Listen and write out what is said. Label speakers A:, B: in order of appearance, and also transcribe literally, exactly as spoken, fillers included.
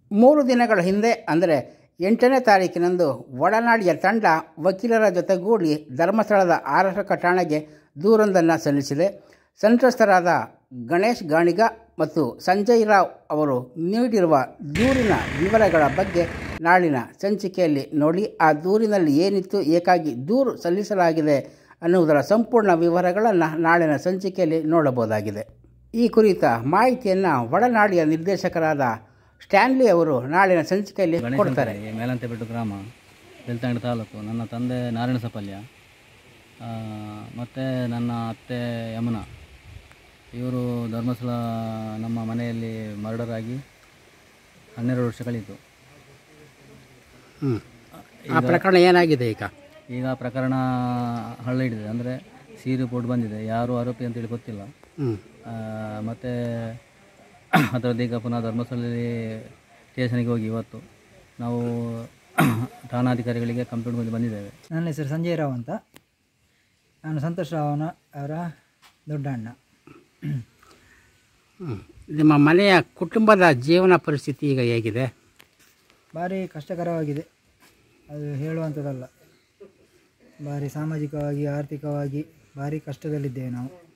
A: ಮೂರು ದಿನಗಳ ಹಿಂದೆ ಅಂದರೆ ಎಂಟನೇ ತಾರೀಕಿನಂದು ಒಡನಾಡಿಯ ತಂಡ ವಕೀಲರ ಜೊತೆಗೂಡಿ ಧರ್ಮಸ್ಥಳದ ಆರಕ್ಷಕ ಠಾಣೆಗೆ ದೂರೊಂದನ್ನು ಸಲ್ಲಿಸಿದೆ. ಸಂತ್ರಸ್ತರಾದ ಗಣೇಶ್ ಗಾಣಿಗ ಮತ್ತು ಸಂಜಯ್ ರಾವ್ ಅವರು ನೀಡಿರುವ ದೂರಿನ ವಿವರಗಳ ಬಗ್ಗೆ ನಾಳಿನ ಸಂಚಿಕೆಯಲ್ಲಿ ನೋಡಿ. ಆ ದೂರಿನಲ್ಲಿ ಏನಿತ್ತು, ಏಕಾಗಿ ದೂರು ಸಲ್ಲಿಸಲಾಗಿದೆ ಅನ್ನುವುದರ ಸಂಪೂರ್ಣ ವಿವರಗಳನ್ನು ನಾಳಿನ ಸಂಚಿಕೆಯಲ್ಲಿ ನೋಡಬಹುದಾಗಿದೆ. ಈ ಕುರಿತ ಮಾಹಿತಿಯನ್ನು ಒಡನಾಡಿಯ ನಿರ್ದೇಶಕರಾದ ಸ್ಟ್ಯಾನ್ಲಿ ಅವರು ನಾಳಿನ ಸಂಚಿಕೆಯಲ್ಲಿ ಕೊಡ್ತಾರೆ.
B: ಮೇಲಂತೆಬೆಟ್ಟು ಗ್ರಾಮ, ಬೆಳ್ತಂಗಡಿ ತಾಲೂಕು. ನನ್ನ ತಂದೆ ನಾರಾಯಣ ಸಪಲ್ಯ ಮತ್ತು ನನ್ನ ಅತ್ತೆ ಯಮುನಾ. ಇವರು ಧರ್ಮಸ್ಥಳ ನಮ್ಮ ಮನೆಯಲ್ಲಿ ಮರ್ಡರ್ ಆಗಿ ಹನ್ನೆರಡು ವರ್ಷ ಕಳೀತು.
A: ಆ ಪ್ರಕರಣ ಏನಾಗಿದೆ ಈಗ?
B: ಈಗ ಪ್ರಕರಣ ಹಳ್ಳ ಹಿಡಿದಿದೆ, ಅಂದರೆ ಸಿ ರಿಪೋರ್ಟ್ ಬಂದಿದೆ. ಯಾರು ಆರೋಪಿ ಅಂತೇಳಿ ಗೊತ್ತಿಲ್ಲ. ಮತ್ತು ಅದರದ್ದು ಈಗ ಪುನಃ ಧರ್ಮಸ್ಥಳದಲ್ಲಿ ಸ್ಟೇಷನಿಗೆ ಹೋಗಿ ಇವತ್ತು ನಾವು ಠಾಣಾಧಿಕಾರಿಗಳಿಗೆ ಕಂಪ್ಲೇಂಟ್ ಬಂದು ಬಂದಿದ್ದೇವೆ.
C: ನನ್ನ ಹೆಸರು ಸಂಜಯ್ ರಾವ್ ಅಂತ. ನಾನು ಸಂತೋಷ್ ರಾವನ ಅವರ ದೊಡ್ಡ ಅಣ್ಣ.
A: ನಿಮ್ಮ ಮನೆಯ ಕುಟುಂಬದ ಜೀವನ ಪರಿಸ್ಥಿತಿ ಈಗ ಹೇಗಿದೆ?
C: ಭಾರಿ ಕಷ್ಟಕರವಾಗಿದೆ, ಅದು ಹೇಳುವಂಥದ್ದಲ್ಲ. ಭಾರಿ ಸಾಮಾಜಿಕವಾಗಿ ಆರ್ಥಿಕವಾಗಿ ಭಾರಿ ಕಷ್ಟದಲ್ಲಿದ್ದೇವೆ ನಾವು.